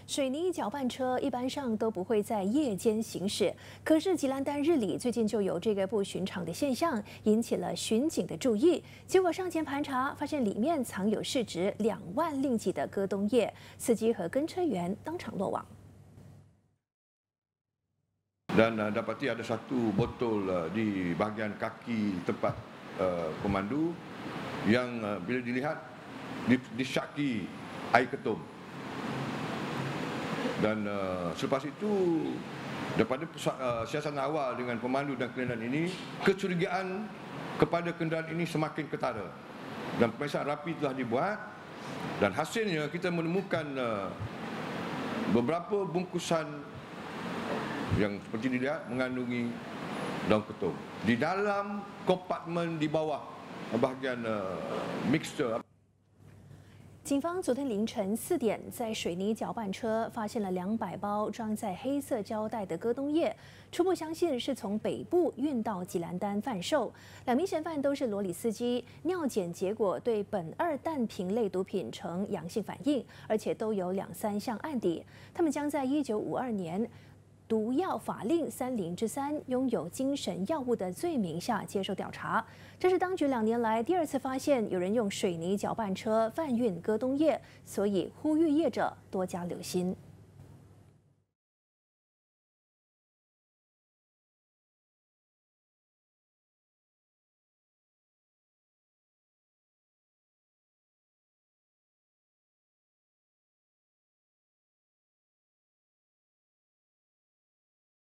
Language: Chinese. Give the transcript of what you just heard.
水泥搅拌车一般上都不会在夜间行驶，可是吉兰丹日里最近就有这个不寻常的现象，引起了巡警的注意。结果上前盘查，发现里面藏有市值2万令吉的戈东叶，司机和跟车员当场落网。 Dan dapati ada satu botol di bahagian kaki tempat pemandu yang bila dilihat disyaki air ketum. Dan selepas itu daripada siasatan awal dengan pemandu dan kenderaan ini, kecurigaan kepada kenderaan ini semakin ketara. Dan pemeriksaan rapi telah dibuat dan hasilnya kita menemukan beberapa bungkusan yang seperti dilihat mengandungi daun ketum di dalam kompartmen di bawah bahagian mixture. 警方昨天凌晨4点，在水泥搅拌车发现了200包装在黑色胶带的戈东叶，初步相信是从北部运到吉兰丹贩售。2名嫌犯都是罗里司机，尿检结果对苯2氮平类毒品呈阳性反应，而且都有2、3项案底。他们将在1952年。 毒药法令303拥有精神药物的罪名下接受调查，这是当局2年来第2次发现有人用水泥搅拌车贩运戈东叶，所以呼吁业者多加留心。